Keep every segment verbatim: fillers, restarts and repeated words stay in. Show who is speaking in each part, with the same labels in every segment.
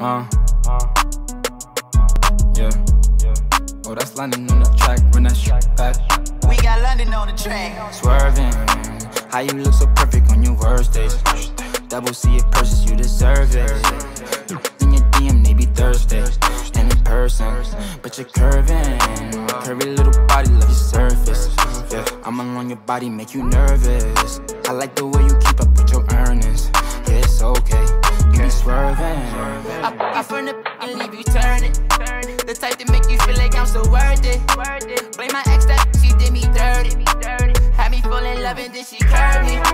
Speaker 1: Uh, yeah. Oh, that's London on the track, run that shit back.
Speaker 2: We got London on the track.
Speaker 1: Swerving, how you look so perfect on your worst days. Double C it purchase, you deserve it. In your D M, maybe Thursday. And in person, but you're curving. Curvy little body, love your surface. Yeah, I'm along your body, make you nervous. I like the way you keep up with your earnings. Yeah, it's okay, you be swerving.
Speaker 2: I pop you from the and leave you turning. The type to make you feel like I'm so worth it. Blame my ex that she did me dirty. Had me fall in love and then she curved me.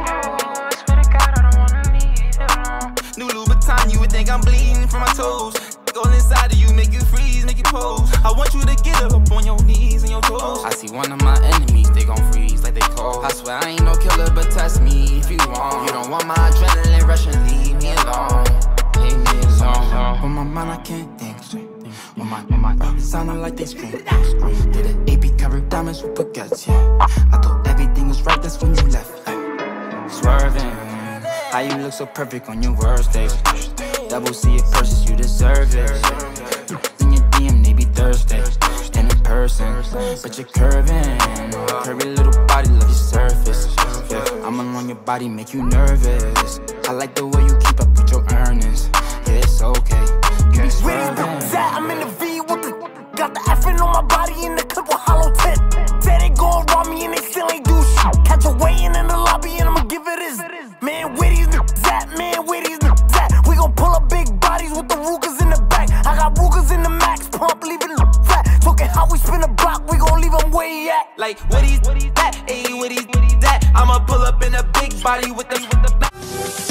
Speaker 2: New Louboutin, you would think I'm bleeding from my toes. Goes inside of you, make you freeze, make you pose. I want you to get up on your knees and your toes.
Speaker 1: I see one of my enemies, they gon' freeze like they cold. I swear I ain't no killer, but test me if you want. You don't want my adrenaline rushing, leave me alone. Leave me alone. On my mind, I can't think straight. On my, on my, uh, sounding like they scream. Did an A P covered diamonds with baguettes, yeah. I thought everything was right, that's when you left. Yeah. Swerving, how you look so perfect on your worst days. Double C it purchase, you deserve it. In your D M, maybe Thursday. And in person, but you're curving. Curvy little body, love your surface. Yeah, I'm along your body, make you nervous. I like the way you keep up with your earnings. Yeah, it's okay, you be swerving.
Speaker 3: I'm in the V with the got the effing on my body in the clip with hollow tip. Say they gon' rob me and they still ain't do shit. Catch a weighing in the lobby and I'ma give it his. Man, where these niggas at? Man, where these niggas at? We gon' pull up big bodies with the Rugers in the back. I got Rugers in the max pump, leaving them flat. Talking how we spin a block, we gon' leave them where he at.
Speaker 2: Like, where these at? Ayy, where these at? I'ma pull up in a big body with the, with the back.